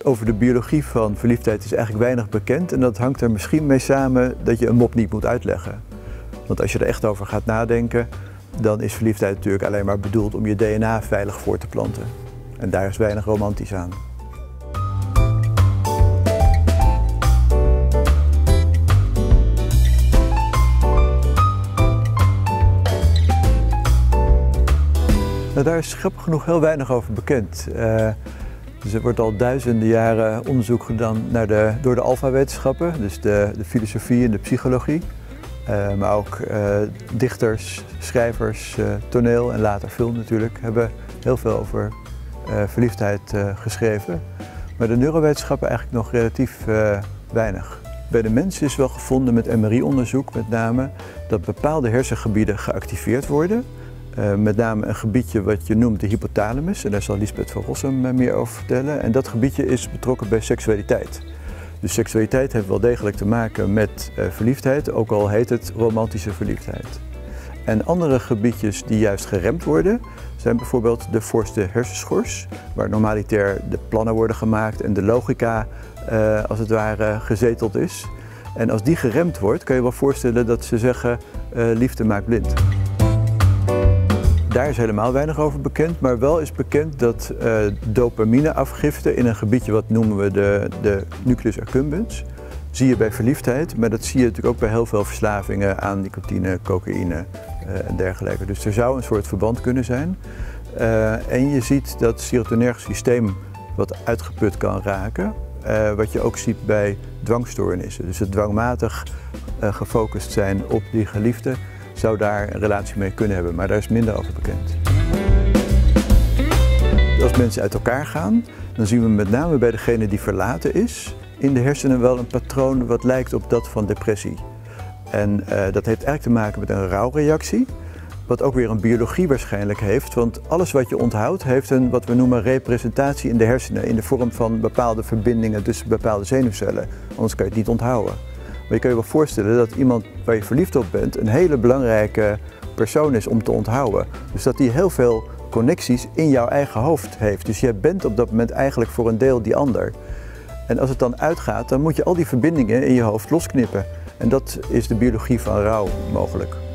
over de biologie van verliefdheid is eigenlijk weinig bekend en dat hangt er misschien mee samen dat je een mop niet moet uitleggen. Want als je er echt over gaat nadenken, dan is verliefdheid natuurlijk alleen maar bedoeld om je DNA veilig voor te planten. En daar is weinig romantisch aan. Nou, daar is grappig genoeg heel weinig over bekend. Dus er wordt al duizenden jaren onderzoek gedaan door de alfa-wetenschappen, dus de filosofie en de psychologie. Maar ook dichters, schrijvers, toneel en later film natuurlijk, hebben heel veel over verliefdheid geschreven. Maar de neurowetenschappen eigenlijk nog relatief weinig. Bij de mens is wel gevonden met MRI-onderzoek met name dat bepaalde hersengebieden geactiveerd worden. Met name een gebiedje wat je noemt de hypothalamus, en daar zal Lisbeth van Rossum meer over vertellen. En dat gebiedje is betrokken bij seksualiteit. Dus seksualiteit heeft wel degelijk te maken met verliefdheid, ook al heet het romantische verliefdheid. En andere gebiedjes die juist geremd worden, zijn bijvoorbeeld de voorste hersenschors, waar normaliter de plannen worden gemaakt en de logica als het ware gezeteld is. En als die geremd wordt, kan je wel voorstellen dat ze zeggen liefde maakt blind. Daar is helemaal weinig over bekend, maar wel is bekend dat dopamineafgifte in een gebiedje wat noemen we de nucleus accumbens, zie je bij verliefdheid, maar dat zie je natuurlijk ook bij heel veel verslavingen aan nicotine, cocaïne en dergelijke. Dus er zou een soort verband kunnen zijn. En je ziet dat het serotonergisch systeem wat uitgeput kan raken, wat je ook ziet bij dwangstoornissen. Dus het dwangmatig gefocust zijn op die geliefde zou daar een relatie mee kunnen hebben, maar daar is minder over bekend. Als mensen uit elkaar gaan, dan zien we met name bij degene die verlaten is, in de hersenen wel een patroon wat lijkt op dat van depressie. En dat heeft eigenlijk te maken met een rouwreactie, wat ook weer een biologie waarschijnlijk heeft, want alles wat je onthoudt heeft een wat we noemen representatie in de hersenen, in de vorm van bepaalde verbindingen tussen bepaalde zenuwcellen, anders kan je het niet onthouden. Maar je kan je wel voorstellen dat iemand waar je verliefd op bent een hele belangrijke persoon is om te onthouden. Dus dat die heel veel connecties in jouw eigen hoofd heeft. Dus jij bent op dat moment eigenlijk voor een deel die ander. En als het dan uitgaat, dan moet je al die verbindingen in je hoofd losknippen. En dat is de biologie van rouw mogelijk.